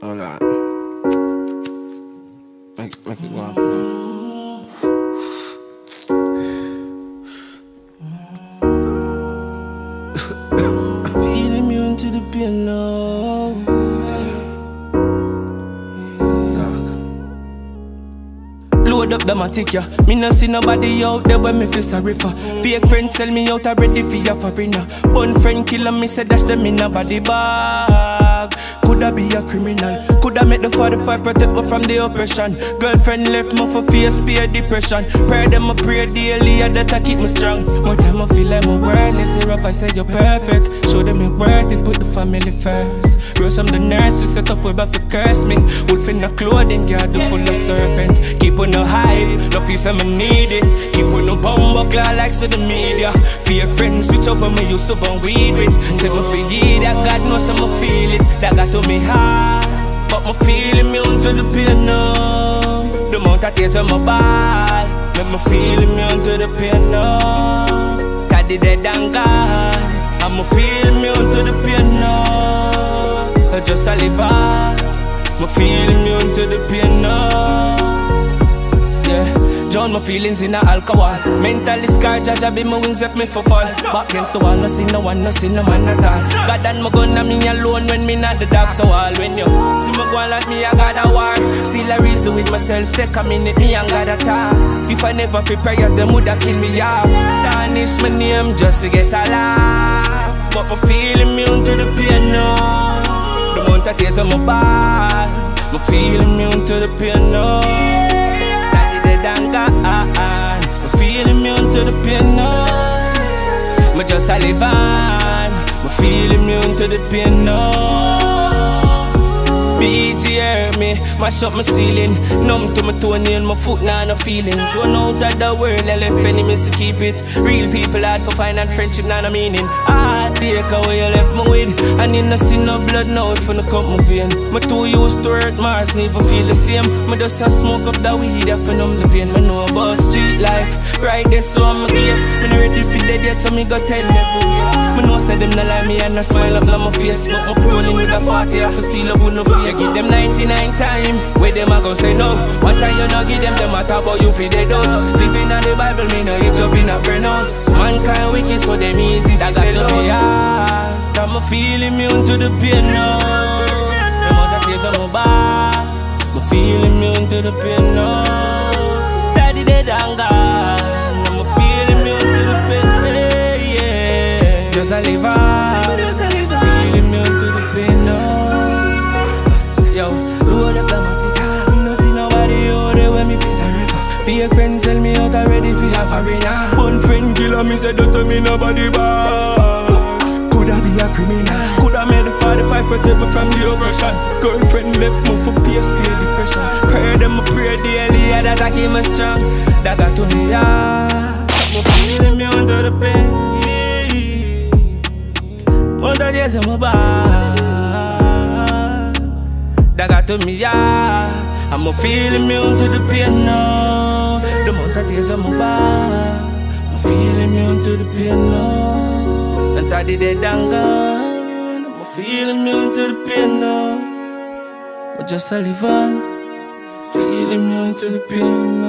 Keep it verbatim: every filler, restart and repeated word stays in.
Hold on. Make, make it go on. Feel immune to the pain now. Load up the matic, yeah. Me no see nobody out there when me feel sorry for. Fake friends sell me out already for your fabrina. One friend killer me said dash them in a body bag. Coulda be a criminal. Coulda make the forty-five protect me from the oppression. Girlfriend left me for fear, spear depression. Pray them I pray daily, yeah, that I keep me strong. More time I feel like my worthless. If I say you're perfect, show them you're worth it, put the family first. Rose I'm the nurse, to set up with a curse me. Wolf in the clothing, garden full of serpent. Keep on no hype, no feel some need it. Keep on no bumbo claw like to the media. Fake friends switch up when me used to burn weed with. Tell me for ye that God knows I'm feel it. That got to me hard, but me feel immune to the pain now. The amount of tears on my body make me feel immune to the pain now. Daddy dead and gone, I'm feel immune to the pain now. I just a live on, me feel immune to the pain now. Yeah, drown my feelings in a alcohol. Mentally scarred, judge I be my wings left me for fall. Back against the wall, no see no one, no see no man at all. God and my gun and me alone when me not the dog. So all when you see me go like me, I got a war. Still a reason with myself, take a minute, me and God a talk. If I never feel prayers, them woulda kill me off. Tarnish my name just to get a laugh. But me feel immune to the pain now. The amount of tears on my body, me feel immune to the pain now. I feel immune to the pain now. Me just a live on. Me feel immune to the pain now. B G hear me, mash up my ceiling. Numb to my toenail, my foot nah no feelings. Run out of the world, I left enemies to keep it. Real people hard for finding friendship, nah no meaning. Ah, take away you left me with. And you no see no blood now if you no cut my vein. Me too used to hurt Mars, never feel the same. Me just a smoke up the weed, if you numb the pain. Me know about street life, right there so I'm a game. Me no ready for dead yet, so me go tell never wait. Me know say them no lie me and I smile up like my face. Smoke my prolin with a party, I feel steal up with no fear. Give them ninety-nine time, where them a go say no. One time you no give them, them a talk about you for dead out. Living on the Bible, me no hitch up in a friend house. Mankind wicked, so them easy to say no. Yeah, I'm feel immune to the pain now. The amount of tears on my body, me feel immune to the pain now. Daddy dead and gone, I'm feel immune to the pain, yeah. Just a live on, feel immune to the pain now. Yo, load up the matic, me no see nobody out there when me feel sorry for. Fake friends sell me out already for half arena. One friend killer me said don't tell me nobody bad. Coulda be a criminal, coulda made the forty-five protect me from the oppression. Girlfriend left me for fear, spear depression. Pray them I pray daily, yeah, that I keep me strong. That got to me, yeah. Me feel immune to the pain. One of the days I'm a bad. That got to me, yeah. I'm a feel immune to the pain now. The amount of tears on my body, I'm feel immune to the pain now. And daddy dead and gone, I'm a feel immune to the pain now. But just a live on, feel immune to the pain.